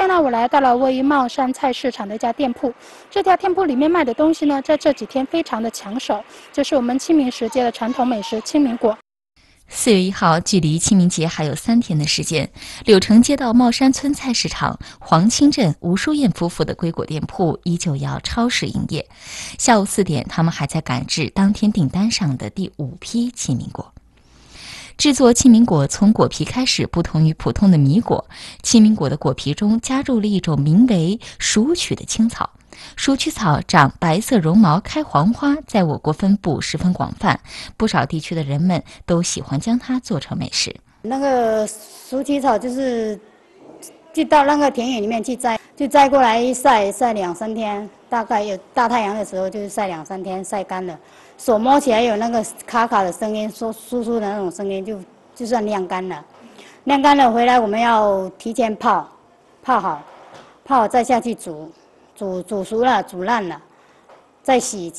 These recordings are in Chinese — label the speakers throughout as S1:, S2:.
S1: 呢，我来到了位于茂山菜市场的一家店铺。这家店铺里面卖的东西呢，在这几天非常的抢手，就是我们清明时节的传统美食清明果。
S2: 4月1号，距离清明节还有3天的时间，柳城街道茂山村菜市场黄清镇吴淑燕夫妇的龟果店铺依旧要超时营业。下午4点，他们还在赶制当天订单上的第5批清明果。制作清明果从果皮开始不同于普通的米果，清明果的果皮中加入了一种名为鼠曲的青草。鼠曲草长白色绒毛，开黄花，在我国分布十分广泛，不少地区的人们都喜欢将它做成美食。
S3: 那个鼠曲草就到那个田野里面去摘，就摘过来晒2、3天，大概有大太阳的时候就是晒2、3天，晒干了，手摸起来有那个卡卡的声音，酥酥的那种声音，就算晾干了。晾干了回来，我们要提前泡好再下去煮熟了，煮烂了，再洗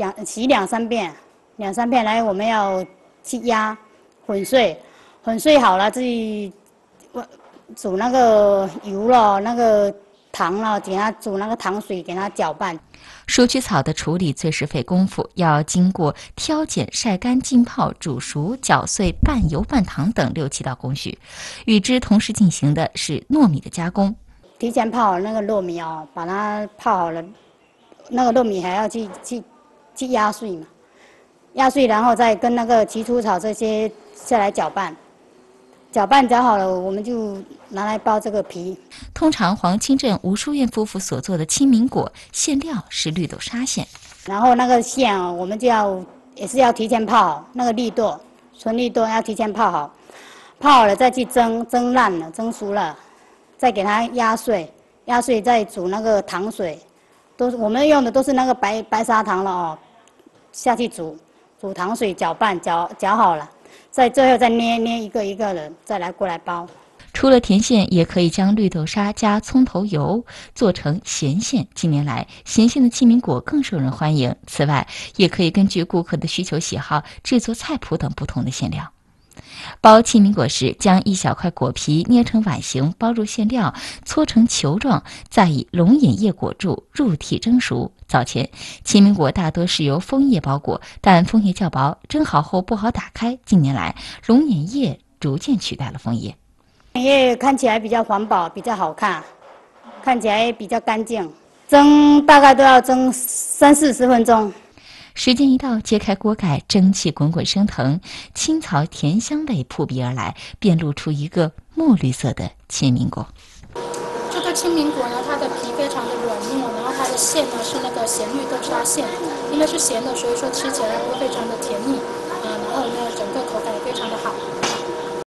S3: 2、3遍，2、3遍来我们要去压粉碎好了，自己煮那个油了，那个糖了，给它煮那个糖水，给它搅拌。
S2: 鼠曲草的处理最是费功夫，要经过挑拣、晒干、浸泡、煮熟、搅碎、拌油、拌糖等6、7道工序。与之同时进行的是糯米的加工。
S3: 提前泡好那个糯米哦，把它泡好了，那个糯米还要去压碎嘛，压碎然后再跟那个起初草这些下来搅拌搅好了，我们就拿来包这个皮。
S2: 通常黄清镇吴淑燕夫妇所做的清明果馅料是绿豆沙馅，
S3: 然后那个馅哦，我们也是要提前泡好，那个纯绿豆要提前泡好了再去蒸烂了，蒸熟了。再给它压碎再煮那个糖水，我们用的都是那个白砂糖了哦，下去煮糖水搅拌搅好了，最后再捏一个一个的再来过来包。
S2: 除了甜馅，也可以将绿豆沙加葱头油做成咸馅。近年来，咸馅的清明果更受人欢迎。此外，也可以根据顾客的需求喜好制作菜谱等不同的馅料。包清明果时，将一小块果皮捏成碗形，包入馅料，搓成球状，再以龙眼叶裹住，入屉蒸熟。早前，清明果大多是由枫叶包裹，但枫叶较薄，蒸好后不好打开。近年来，龙眼叶逐渐取代了枫叶。
S3: 龙眼叶看起来比较环保，比较好看，看起来比较干净。蒸大概都要蒸30、40分钟。
S2: 时间一到，揭开锅盖，蒸汽滚滚升腾，青草甜香味扑鼻而来，便露出一个墨绿色的清明果。
S1: 这个清明果呢，它的皮非常的软糯，然后它的馅呢是那个咸绿豆沙馅，因为是咸的，所以说吃起来会非常的甜腻。